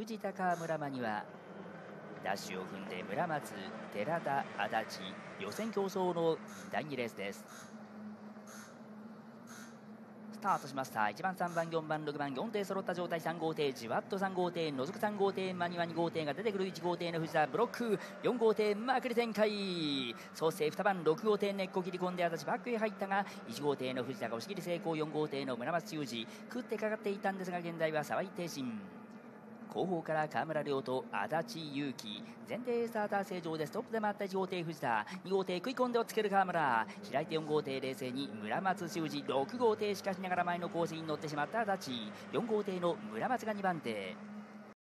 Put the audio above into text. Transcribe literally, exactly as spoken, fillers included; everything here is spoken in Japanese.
藤田川村間にはダッシュを踏んで村松、寺田、足立、予選競争のだいにレースです。スタートしました。いちばん、さんばん、よんばん、ろくばん、よん艇揃った状態。さん号艇じわっとさん号艇のぞくさん号艇マニマに号艇が出てくる。いち号艇の藤田ブロック、よん号艇まくり展開。そしてにばんろく号艇根っこ切り込んで足立バックへ入ったが、いち号艇の藤田が押し切り成功。よん号艇の村松修二食ってかかっていたんですが、現在は沢井挺身。後方から川村亮と足立優輝、前提スターター正常でストップで回ったいち号艇藤田、に号艇食い込んでをつける川村、開いてよん号艇冷静に村松修二、ろく号艇しかしながら前のコースに乗ってしまった足立、よん号艇の村松がにばん手。